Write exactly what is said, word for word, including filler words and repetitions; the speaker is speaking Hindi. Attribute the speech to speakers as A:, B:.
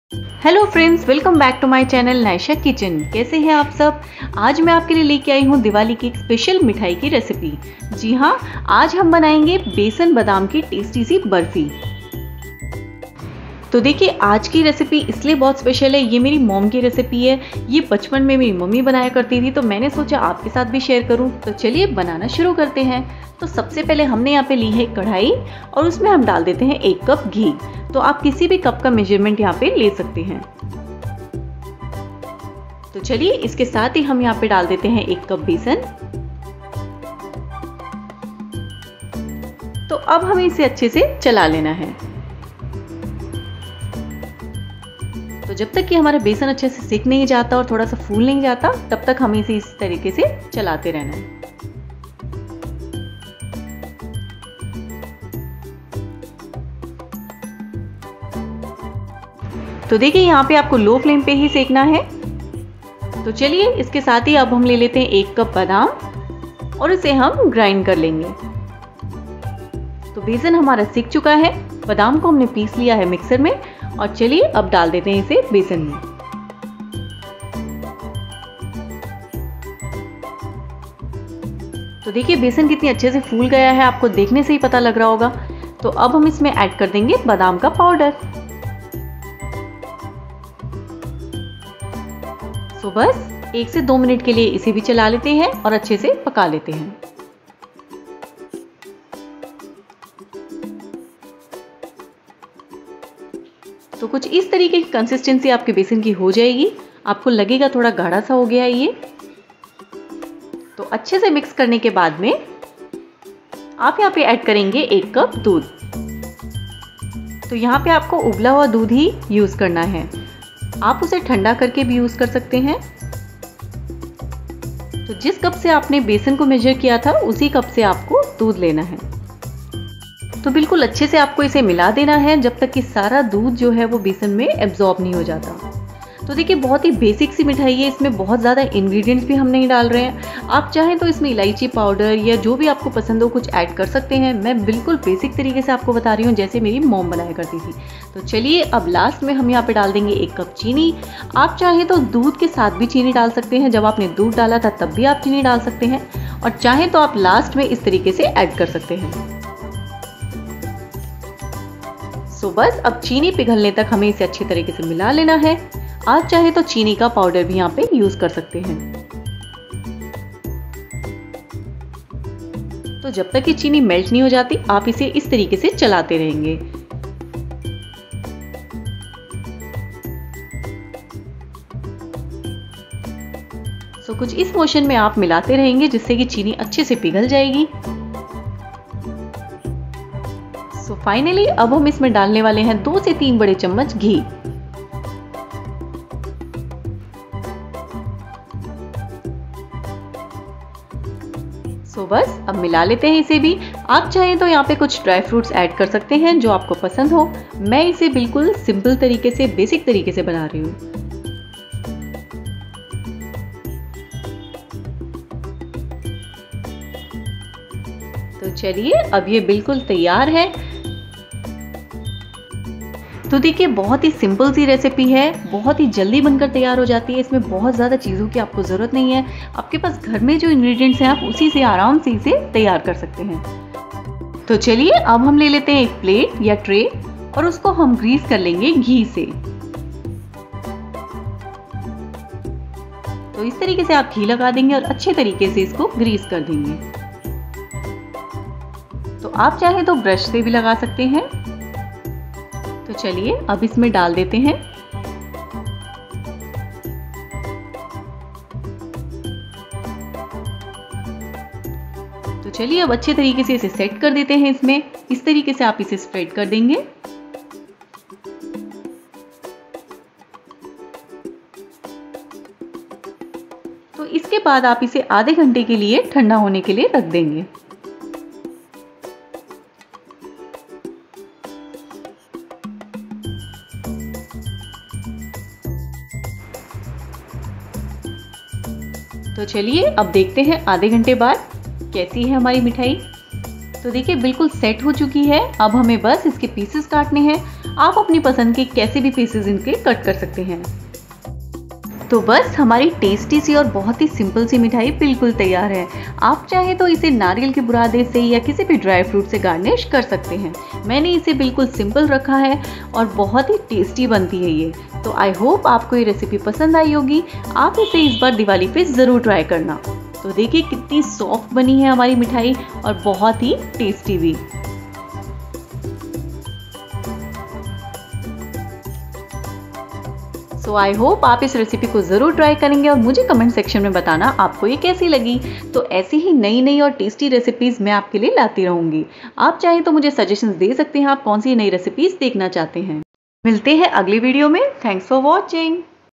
A: Hello friends, welcome back to my channel Naisha kitchen. कैसे हैं आप सब। आज मैं आपके लिए लेके आई हूँ दिवाली की एक स्पेशल मिठाई की रेसिपी। जी हाँ, आज हम बनाएंगे बेसन बादाम की टेस्टी सी बर्फी। तो देखिए, आज की रेसिपी इसलिए बहुत स्पेशल है। ये मेरी मॉम की रेसिपी है। ये बचपन में मेरी मम्मी बनाया करती थी, तो मैंने सोचा आपके साथ भी शेयर करूं। तो चलिए बनाना शुरू करते हैं। तो सबसे पहले हमने यहाँ पे ली है कढ़ाई और उसमें हम डाल देते हैं एक कप घी। तो आप किसी भी कप का मेजरमेंट यहाँ पे ले सकते हैं। तो चलिए इसके साथ ही हम यहाँ पे डाल देते हैं एक कप बेसन। तो अब हमें इसे अच्छे से चला लेना है। तो जब तक कि हमारा बेसन अच्छे से सिक नहीं जाता और थोड़ा सा फूल नहीं जाता, तब तक हमें इसे इस तरीके से चलाते रहना है। तो देखिए, यहाँ पे आपको लो फ्लेम पे ही सेकना है। तो चलिए इसके साथ ही अब हम ले लेते हैं एक कप बादाम और इसे हम ग्राइंड कर लेंगे। तो बेसन हमारा सिक चुका है, बादाम को हमने पीस लिया है मिक्सर में। और चलिए अब डाल देते हैं इसे बेसन में। तो देखिए बेसन कितनी अच्छे से फूल गया है, आपको देखने से ही पता लग रहा होगा। तो अब हम इसमें ऐड कर देंगे बादाम का पाउडर। तो बस एक से दो मिनट के लिए इसे भी चला लेते हैं और अच्छे से पका लेते हैं। तो कुछ इस तरीके की कंसिस्टेंसी आपके बेसन की हो जाएगी। आपको लगेगा थोड़ा गाढ़ा सा हो गया है ये। तो अच्छे से मिक्स करने के बाद में आप यहाँ पे ऐड करेंगे एक कप दूध। तो यहाँ पे आपको उबला हुआ दूध ही यूज करना है। आप उसे ठंडा करके भी यूज कर सकते हैं। तो जिस कप से आपने बेसन को मेजर किया था, उसी कप से आपको दूध लेना है। तो बिल्कुल अच्छे से आपको इसे मिला देना है जब तक कि सारा दूध जो है वो बेसन में एब्जॉर्ब नहीं हो जाता। तो देखिए, बहुत ही बेसिक सी मिठाई है। इसमें बहुत ज़्यादा इंग्रेडिएंट्स भी हम नहीं डाल रहे हैं। आप चाहें तो इसमें इलायची पाउडर या जो भी आपको पसंद हो कुछ ऐड कर सकते हैं। मैं बिल्कुल बेसिक तरीके से आपको बता रही हूँ, जैसे मेरी मॉम बनाया करती थी। तो चलिए अब लास्ट में हम यहाँ पे डाल देंगे एक कप चीनी। आप चाहें तो दूध के साथ भी चीनी डाल सकते हैं। जब आपने दूध डाला था तब भी आप चीनी डाल सकते हैं, और चाहें तो आप लास्ट में इस तरीके से ऐड कर सकते हैं। सो बस अब चीनी पिघलने तक हमें इसे अच्छी तरीके से मिला लेना है। आप चाहे तो चीनी का पाउडर भी यहाँ पे यूज कर सकते हैं। तो जब तक कि चीनी मेल्ट नहीं हो जाती, आप इसे इस तरीके से चलाते रहेंगे। तो कुछ इस मोशन में आप मिलाते रहेंगे, जिससे कि चीनी अच्छे से पिघल जाएगी। तो फाइनली अब हम इसमें डालने वाले हैं दो से तीन बड़े चम्मच घी। सो बस अब मिला लेते हैं इसे भी। आप चाहें तो यहाँ पे कुछ ड्राई फ्रूट्स ऐड कर सकते हैं जो आपको पसंद हो। मैं इसे बिल्कुल सिंपल तरीके से, बेसिक तरीके से बना रही हूँ। तो चलिए अब ये बिल्कुल तैयार है। तो देखिए, बहुत ही सिंपल सी रेसिपी है, बहुत ही जल्दी बनकर तैयार हो जाती है। इसमें बहुत ज़्यादा चीज़ों की आपको ज़रूरत नहीं है। आपके पास घर में जो इंग्रेडिएंट्स हैं, आप उसी से आराम से इसे तैयार कर सकते हैं। तो चलिए अब हम ले लेते हैं एक प्लेट या ट्रे और उसको हम ग्रीस कर लेंगे घी से। तो इस तरीके से आप घी लगा देंगे और अच्छे तरीके से इसको ग्रीस कर देंगे। तो आप चाहे तो ब्रश से भी लगा सकते हैं। तो चलिए अब इसमें डाल देते हैं। तो चलिए अब अच्छे तरीके से इसे सेट कर देते हैं इसमें। इस तरीके से आप इसे स्प्रेड कर देंगे। तो इसके बाद आप इसे आधे घंटे के लिए ठंडा होने के लिए रख देंगे। तो चलिए अब देखते हैं आधे घंटे बाद कैसी है हमारी मिठाई। तो देखिए बिल्कुल सेट हो चुकी है। अब हमें बस इसके पीसेस काटने हैं। आप अपनी पसंद के कैसे भी पीसेस इनके कट कर सकते हैं। तो बस हमारी टेस्टी सी और बहुत ही सिंपल सी मिठाई बिल्कुल तैयार है। आप चाहें तो इसे नारियल के बुरादे से या किसी भी ड्राई फ्रूट से गार्निश कर सकते हैं। मैंने इसे बिल्कुल सिंपल रखा है और बहुत ही टेस्टी बनती है ये। तो आई होप आपको ये रेसिपी पसंद आई होगी। आप इसे इस बार दिवाली पे ज़रूर ट्राई करना। तो देखिए कितनी सॉफ्ट बनी है हमारी मिठाई और बहुत ही टेस्टी भी। सो आई होप आप इस रेसिपी को ज़रूर ट्राई करेंगे और मुझे कमेंट सेक्शन में बताना आपको ये कैसी लगी। तो ऐसी ही नई नई और टेस्टी रेसिपीज़ मैं आपके लिए लाती रहूँगी। आप चाहें तो मुझे सजेशंस दे सकते हैं आप कौन सी नई रेसिपीज़ देखना चाहते हैं। मिलते हैं अगली वीडियो में। Thanks for watching.